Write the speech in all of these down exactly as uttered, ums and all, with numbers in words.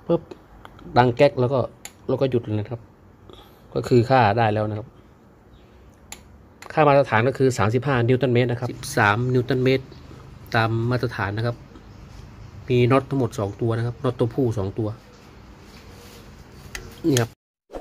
ปุ๊บดังแก๊กแล้วก็แล้วก็หยุดเลยนะครับก็คือค่าได้แล้วนะครับค่ามาตรฐานก็คือสามสิบห้านิวตันเมตรนะครับสิบสามนิวตันเมตรตามมาตรฐานนะครับมีน็อตทั้งหมดสองตัวนะครับน็อตตัวผู้สองตัวนี่ครับ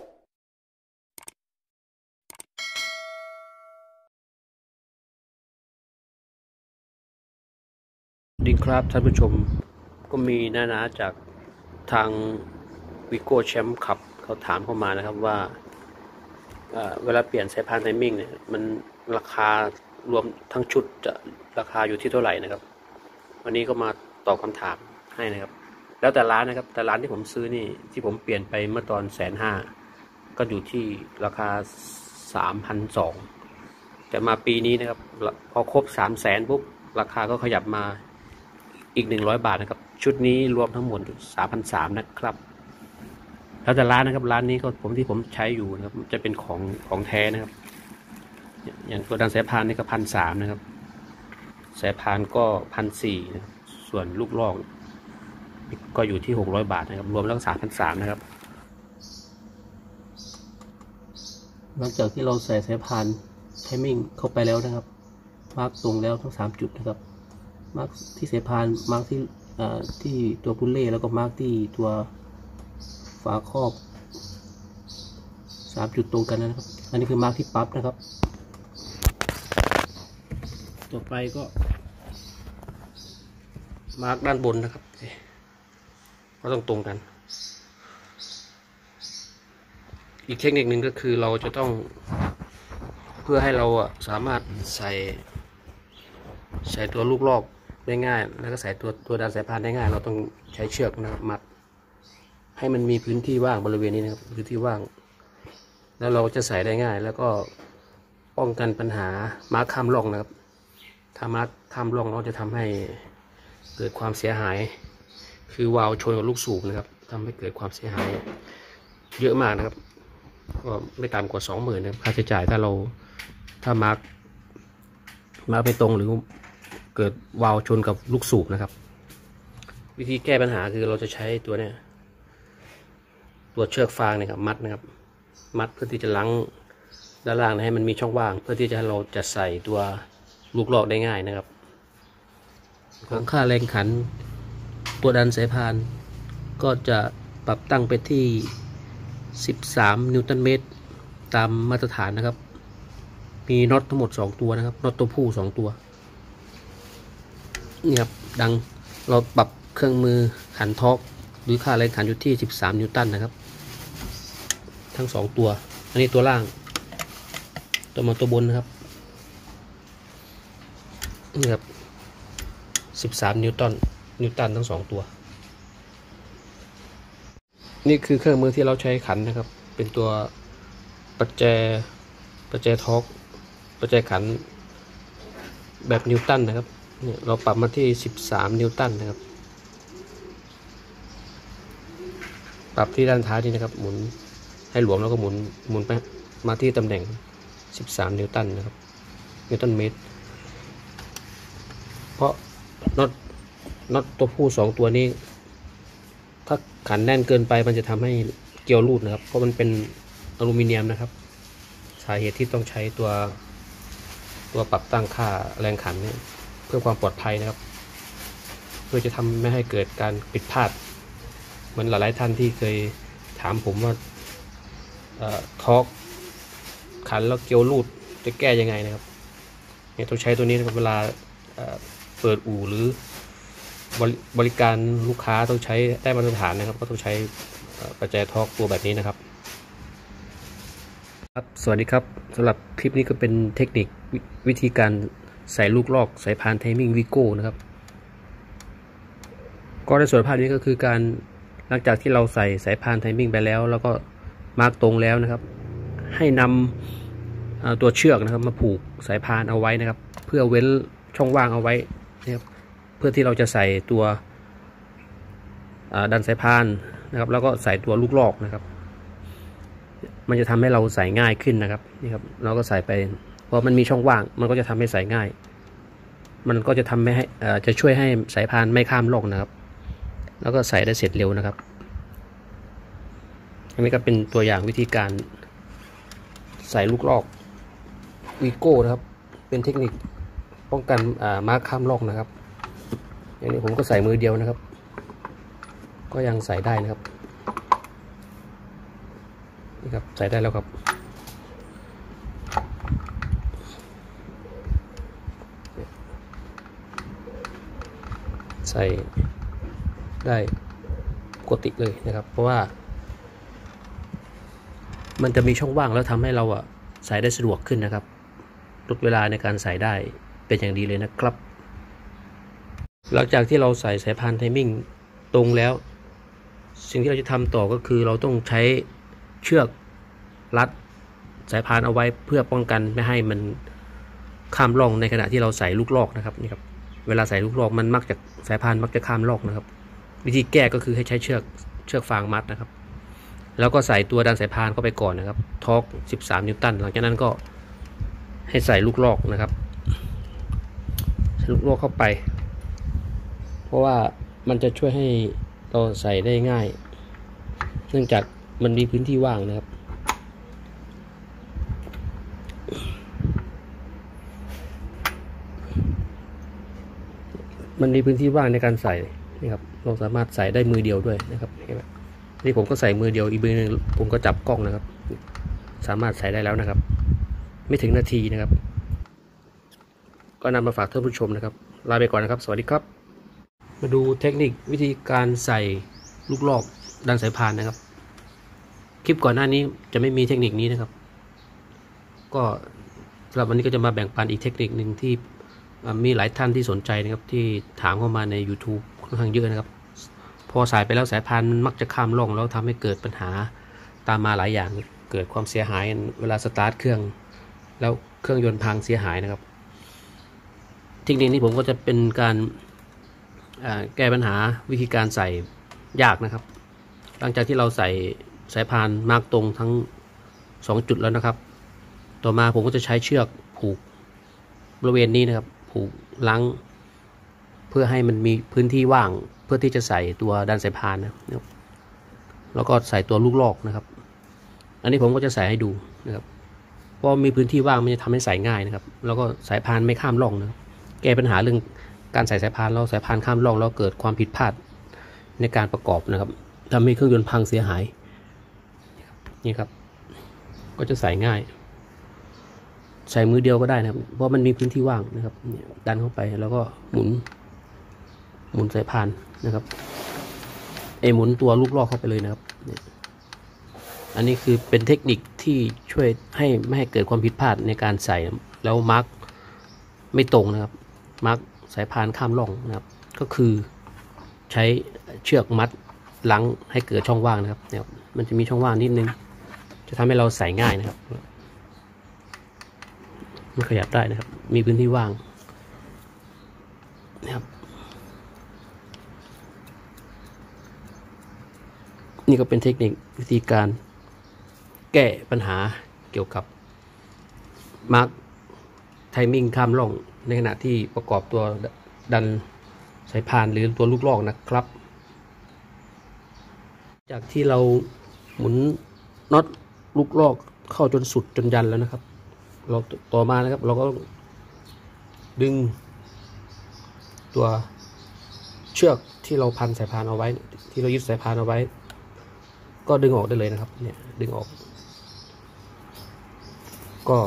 ดีครับท่านผู้ชมก็มีนานาจากทางวิโก้แชมป์ขับเขาถามเข้ามานะครับว่าเวลาเปลี่ยนสายพานไทมิ่งเนี่ยมันราคารวมทั้งชุดจะราคาอยู่ที่เท่าไหร่นะครับวันนี้ก็มาตอบคำถามให้นะครับแล้วแต่ร้านนะครับแต่ร้านที่ผมซื้อนี่ที่ผมเปลี่ยนไปเมื่อตอนแสนห้าก็อยู่ที่ราคาสามพันสองแต่มาปีนี้นะครับพอครบสามแสนปุ๊บราคาก็ขยับมาอีกหนึ่งร้อยบาทนะครับชุดนี้รวมทั้งหมดสามพันสามนะครับแล้วแต่ร้านนะครับร้านนี้ก็ผมที่ผมใช้อยู่นะครับจะเป็นของของแท้นะครับอย่างตัวดันสายพานนี่ก็พันสามนะครับสายพานก็พันสี่ส่วนลูกลอกก็อยู่ที่หกร้อยบาทนะครับรวมแล้วสามพันสามนะครับหลังจากที่เราใส่สายพานไทมิ่งเข้าไปแล้วนะครับมาร์กตรงแล้วทั้งสามจุดนะครับมาร์กที่สายพานมาร์กที่ที่ตัวพุลเล่แล้วก็มาร์กที่ตัวฝาครอบสามจุดตรงกันนะครับอันนี้คือมาร์กที่ปั๊บนะครับต่อไปก็มาร์กด้านบนนะครับก็ต้องตรงกันอีกเทคนิคหนึ่งก็คือเราจะต้องเพื่อให้เราสามารถใส่ใส่ตัวลูกลอกได้ง่ายแล้วก็ใส่ตัวตัวดันสายพานได้ง่ายเราต้องใช้เชือกนะครับมัดให้มันมีพื้นที่ว่างบริเวณนี้นะครับพื้นที่ว่างแล้วเราจะใส่ได้ง่ายแล้วก็ป้องกันปัญหามาร์คข้ามร่องนะครับถ้ามาร์คข้ามร่องเราจะทำให้เกิดความเสียหายคือวาล์วชนกับลูกสูบนะครับทำให้เกิดความเสียหายเยอะมากนะครับก็ไม่ต่ำกว่าสองหมื่นนะครับค่าใช้จ่ายถ้าเราถ้ามาร์คมาร์คไปตรงหรือเกิดวาล์วชนกับลูกสูบนะครับวิธีแก้ปัญหาคือเราจะใช้ตัวเนี้ยตัวเชือกฟางเนี่ยครับมัดนะครับมัดเพื่อที่จะล้างด้านล่างให้มันมีช่องว่างเพื่อที่จะเราจะใส่ตัวลูกลอกได้ง่ายนะครับของค่าแรงขันตัวดันสายพานก็จะปรับตั้งไปที่สิบสามนิวตันเมตรตามมาตรฐานนะครับมีน็อตทั้งหมดสองตัวนะครับน็อตตัวผู้สองตัวนี่ครับดังเราปรับเครื่องมือขันทอร์กหรือค่าแรงขันอยู่ที่สิบสามนิวตันนะครับทั้งสองตัวอันนี้ตัวล่างตัวมาตัวบนนะครับนี่ครับสิบสามนิวตันนิวตันทั้งสองตัวนี่คือเครื่องมือที่เราใช้ขันนะครับเป็นตัวประแจประแจทอร์กประแจขันแบบนิวตันนะครับเนี่ยเราปรับมาที่สิบสามนิวตันนะครับปรับที่ด้านท้ายนี่นะครับหมุนให้หลวมแล้วก็หมุนหมุนไปมาที่ตำแหน่งสิบสามนิวตันนะครับนิวตันเมตรเพราะน็อตน็อตตัวผู้สองตัวนี้ถ้าขันแน่นเกินไปมันจะทำให้เกลียวรูดนะครับเพราะมันเป็นอลูมิเนียมนะครับสาเหตุที่ต้องใช้ตัวตัวปรับตั้งค่าแรงขันเนี่ยเพื่อความปลอดภัยนะครับเพื่อจะทำไม่ให้เกิดการผิดพลาดเหมือนหลายๆท่านที่เคยถามผมว่าทอร์กขันแล้วเกลียวรูดจะแก้ยังไงนะครับเนี่ยต้องใช้ตัวนี้นะครับเวลาเปิดอู่หรือบริการลูกค้าต้องใช้ได้มาตรฐานนะครับก็ต้องใช้ประแจทอร์กตัวแบบนี้นะครับครับสวัสดีครับสำหรับคลิปนี้ก็เป็นเทคนิควิธีการใส่ลูกลอกสายพานไทมิ่งวิโก้นะครับก็ในส่วนภาพนี้ก็คือการหลังจากที่เราใส่สายพานไทมิ่งไปแล้วแล้วก็มาร์กตรงแล้วนะครับให้นำตัวเชือกนะครับมาผูกสายพานเอาไว้นะครับเพื่อเว้นช่องว่างเอาไว้นะครับเพื่อที่เราจะใส่ตัวดันสายพานนะครับแล้วก็ใส่ตัวลูกลอกนะครับมันจะทำให้เราใส่ง่ายขึ้นนะครับนี่ครับเราก็ใส่ไปเพราะมันมีช่องว่างมันก็จะทำให้ใส่ง่ายมันก็จะทำให้จะช่วยให้สายพานไม่ข้ามร่องนะครับแล้วก็ใส่ได้เสร็จเร็วนะครับอันนี้ก็เป็นตัวอย่างวิธีการใส่ลูกลอกวีโก้นะครับเป็นเทคนิคป้องกันอ่ามาร์คข้ามลอกนะครับอย่างนี้ผมก็ใส่มือเดียวนะครับก็ยังใส่ได้นะครับนี่ครับใส่ได้แล้วครับใส่ได้ปกติเลยนะครับเพราะว่ามันจะมีช่องว่างแล้วทำให้เราอ่ะใส่ได้สะดวกขึ้นนะครับลดเวลาในการใส่ได้เป็นอย่างดีเลยนะครับหลังจากที่เราใส่สายพานไทมิ่งตรงแล้วสิ่งที่เราจะทำต่อก็คือเราต้องใช้เชือกรัดสายพานเอาไว้เพื่อป้องกันไม่ให้มันข้ามร่องในขณะที่เราใส่ลูกลอกนะครับนี่ครับเวลาใส่ลูกลอกมันมักจะสายพานมักจะข้ามร่องนะครับวิธีแก้ก็คือให้ใช้เชือกเชือกฟางมัดนะครับแล้วก็ใส่ตัวดันสายพานเข้าไปก่อนนะครับทอร์กสิบสามนิวตันหลังจากนั้นก็ให้ใส่ลูกลอกนะครับใส่ลูกลอกเข้าไปเพราะว่ามันจะช่วยให้เราใส่ได้ง่ายเนื่องจากมันมีพื้นที่ว่างนะครับมันมีพื้นที่ว่างในการใส่นี่ครับเราสามารถใส่ได้มือเดียวด้วยนะครับนี่ผมก็ใส่มือเดียวอีกมือนึงผมก็จับกล้องนะครับสามารถใส่ได้แล้วนะครับไม่ถึงนาทีนะครับก็นำมาฝากท่านผู้ชมนะครับลาไปก่อนนะครับสวัสดีครับมาดูเทคนิควิธีการใส่ลูกลอกดันสายพานนะครับคลิปก่อนหน้านี้จะไม่มีเทคนิคนี้นะครับก็สำหรับวันนี้ก็จะมาแบ่งปันอีกเทคนิคหนึ่งที่มีหลายท่านที่สนใจนะครับที่ถามเข้ามาใน YouTube ค่อนข้างเยอะนะครับพอสายไปแล้วสายพานมันมักจะข้ามร่องแล้วทำให้เกิดปัญหาตามมาหลายอย่างเกิดความเสียหายเวลาสตาร์ทเครื่องแล้วเครื่องยนต์พังเสียหายนะครับเทคนิคนี้ผมก็จะเป็นการแก้ปัญหาวิธีการใส่ยากนะครับหลังจากที่เราใส่สายพานมาร์กตรงทั้งสองจุดแล้วนะครับต่อมาผมก็จะใช้เชือกผูกบริเวณนี้นะครับผูกลังเพื่อให้มันมีพื้นที่ว่างเพื่อที่จะใส่ตัวดันสายพานนะครับแล้วก็ใส่ตัวลูกลอกนะครับอันนี้ผมก็จะใส่ให้ดูนะครับเพราะมีพื้นที่ว่างมันจะทำให้ใส่ง่ายนะครับแล้วก็สายพานไม่ข้ามร่องนะครับแก้ปัญหาเรื่องการใส่สายพานแล้วสายพานข้ามร่องแล้วเกิดความผิดพลาดในการประกอบนะครับทำให้เครื่องยนต์พังเสียหายนี่ครับก็จะใส่ง่ายใส่มือเดียวก็ได้นะครับเพราะมันมีพื้นที่ว่างนะครับดันเข้าไปแล้วก็หมุนหมุนสายพานนะครับไอหมุนตัวลูกลอกเข้าไปเลยนะครับอันนี้คือเป็นเทคนิคที่ช่วยให้ไม่ให้เกิดความผิดพลาดในการใส่แล้วมาร์กไม่ตรงนะครับมาร์กสายพานข้ามร่องนะครับก็คือใช้เชือกมัดลังให้เกิดช่องว่างนะครับเนี่ยมันจะมีช่องว่างนิดนึงจะทำให้เราใส่ง่ายนะครับมันขยับได้นะครับมีพื้นที่ว่างนะครับนี่ก็เป็นเทคนิควิธีการแก้ปัญหาเกี่ยวกับมาร์กไทมิ่งข้ามร่องในขณะที่ประกอบตัวดันสายพานหรือตัวลูกลอกนะครับจากที่เราหมุนน็อตลูกลอกเข้าจนสุดจนยันแล้วนะครับเราต่อมานะครับเราก็ดึงตัวเชือกที่เราพันสายพานเอาไว้ที่เรายึดสายพานเอาไว้ก็ดึงออกได้เลยนะครับเนี่ยดึงออกก็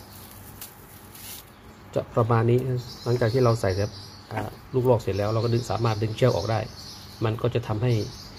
จะประมาณนี้หลังจากที่เราใส่ลูกลอกเสร็จแล้วเราก็ดึงสามารถดึงเชือกออกได้มันก็จะทำให้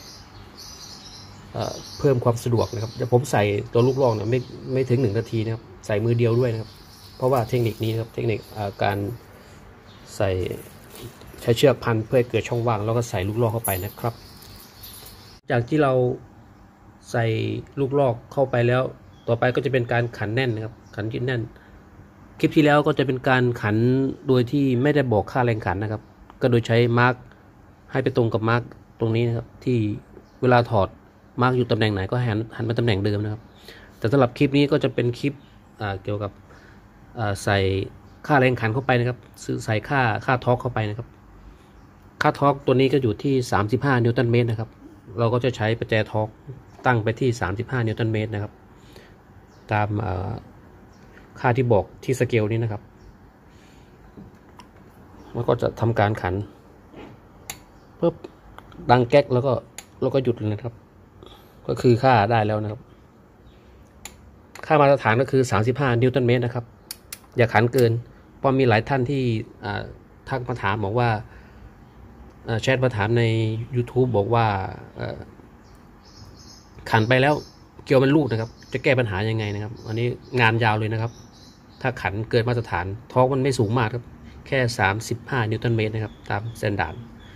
เพิ่มความสะดวกนะครับเดี๋ยวผมใส่ตัวลูกลอกเนี่ยไม่ไม่ถึงหนึ่งนาทีนะครับใส่มือเดียวด้วยนะครับเพราะว่าเทคนิคนี้นะครับเทคนิคการใส่ใช้เชือกพันเพื่อให้เกิดช่องว่างแล้วก็ใส่ลูกลอกเข้าไปนะครับจากที่เราใส่ลูกลอกเข้าไปแล้วต่อไปก็จะเป็นการขันแน่นนะครับขันยึดแน่นคลิปที่แล้วก็จะเป็นการขันโดยที่ไม่ได้บอกค่าแรงขันนะครับก็โดยใช้มาร์กให้ไปตรงกับมาร์กตรงนี้นะครับที่เวลาถอดมาร์กอยู่ตำแหน่งไหนก็หันหันมาตำแหน่งเดิมนะครับแต่สำหรับคลิปนี้ก็จะเป็นคลิปเกี่ยวกับใส่ค่าแรงขันเข้าไปนะครับใส่ค่าค่าทอร์กเข้าไปนะครับค่าทอร์กตัวนี้ก็อยู่ที่สามสิบห้านิวตันเมตรนะครับเราก็จะใช้ประแจทอร์กตั้งไปที่สามสิบห้านิวตันเมตรนะครับตามค่าที่บอกที่สเกลนี้นะครับมันก็จะทำการขันเพิ่มดังแก๊กแล้วก็แล้วก็หยุดเลยนะครับก็คือค่าได้แล้วนะครับค่ามาตรฐานก็คือสามสิบห้านิวตันเมตรนะครับอย่าขันเกินเพราะมีหลายท่านที่ทักมาถามบอกว่าแชทมาถามใน YouTube บอกว่าขันไปแล้วเกลียวมันลูกนะครับจะแก้ปัญหายังไงนะครับอันนี้งานยาวเลยนะครับถ้าขันเกินมาตรฐานทอร์กมันไม่สูงมากครับแค่สามสิบห้านิวตันเมตรนะครับตามสแตนดาร์ด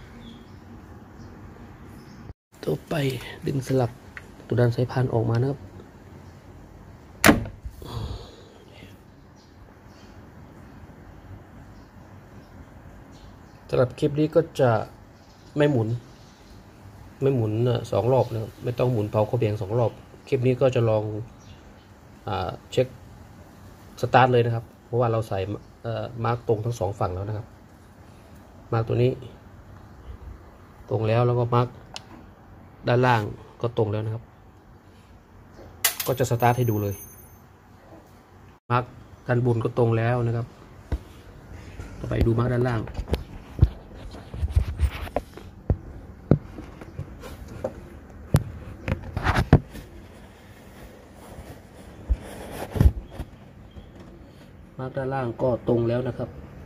ต่อไปดึงสลักตัวดันสายพานออกมานะครับสำหรับคลิปนี้ก็จะไม่หมุนไม่หมุนสองรอบนะครับไม่ต้องหมุนเผาข้อเบี่ยงสองรอบคลิปนี้ก็จะลองอ่าเช็คสตาร์ทเลยนะครับเพราะว่าเราใส่มาร์กตรงทั้งสองฝั่งแล้วนะครับมาร์กตัวนี้ตรงแล้วแล้วก็มาร์กด้านล่างก็ตรงแล้วนะครับก็จะสตาร์ทให้ดูเลยมาร์กด้านบนก็ตรงแล้วนะครับต่อไปดูมาร์กด้านล่างมาร์กด้านล่างก็ตรงแล้วนะครับ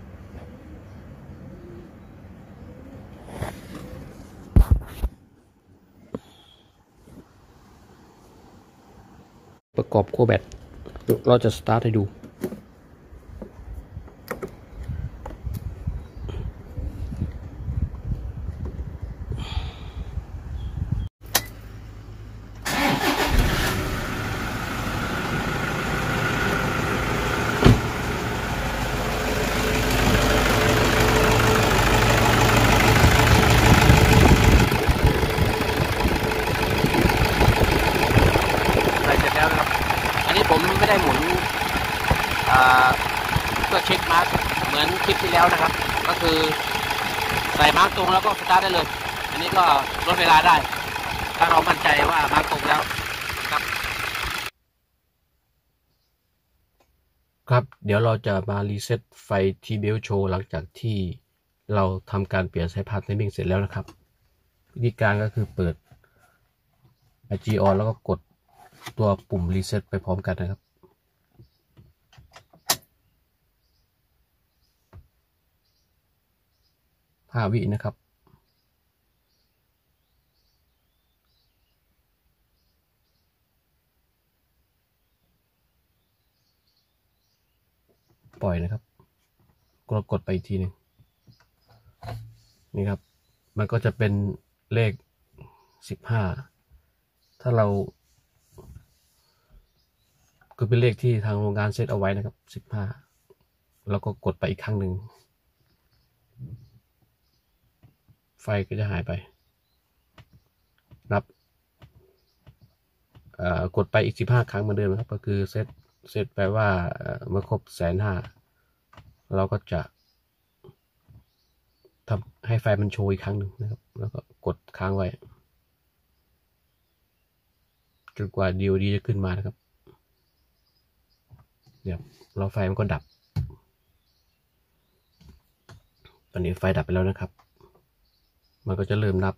ประกอบขั้วแบตเราจะสตาร์ทให้ดูผมไม่ได้หมุนเพื่อเช็คมาร์กเหมือนคลิปที่แล้วนะครับก็คือใส่มาร์กตรงแล้วก็สตาร์ทได้เลยอันนี้ก็ลดเวลาได้ถ้าเรามั่นใจว่ามาร์กตรงแล้วครับครับเดี๋ยวเราจะมารีเซ็ตไฟทีเบลโชว์หลังจากที่เราทำการเปลี่ยนสายพานไทมิ่งเสร็จแล้วนะครับวิธีการก็คือเปิด ไอ จี on แล้วก็กดตัวปุ่มรีเซ็ตไปพร้อมกันนะครับห้าวินะครับปล่อยนะครับกดกดไปอีกทีหนึ่งนี่ครับมันก็จะเป็นเลขสิบห้าถ้าเราคือเป็นเลขที่ทางโรงงานเซตเอาไว้นะครับสิบห้าแล้วก็กดไปอีกครั้งหนึ่งไฟก็จะหายไปนับกดไปอีกสิบห้าครั้งเหมือนเดิมนะครับก็คือเซตเซตแปลว่าเมื่อครบแสนห้าเราก็จะทำให้ไฟมันโชว์อีกครั้งหนึ่งนะครับแล้วก็กดค้างไว้จนกว่า ดี โอ ดี จะขึ้นมานะครับเนี่ยเราไฟมันก็ดับตอนนี้ไฟดับไปแล้วนะครับมันก็จะเริ่มนับ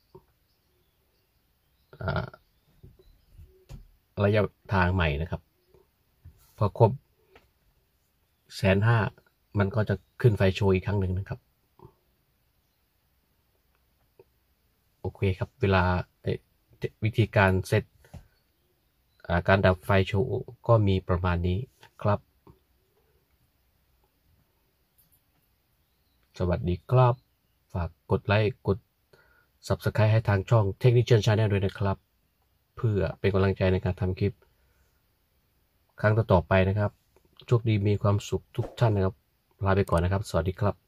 ระยะทางใหม่นะครับพอครบแสนห้ามันก็จะขึ้นไฟโชว์อีกครั้งหนึ่งนะครับโอเคครับเวลาวิธีการเซตการดับไฟโชว์ก็มีประมาณนี้ครับสวัสดีครับฝากกดไลค์กด ซับสไครบ์ ให้ทางช่อง Technician Channel ด้วยนะครับเพื่อเป็นกำลังใจในการทำคลิปครั้งต่อๆไปนะครับโชคดีมีความสุขทุกท่านนะครับลาไปก่อนนะครับสวัสดีครับ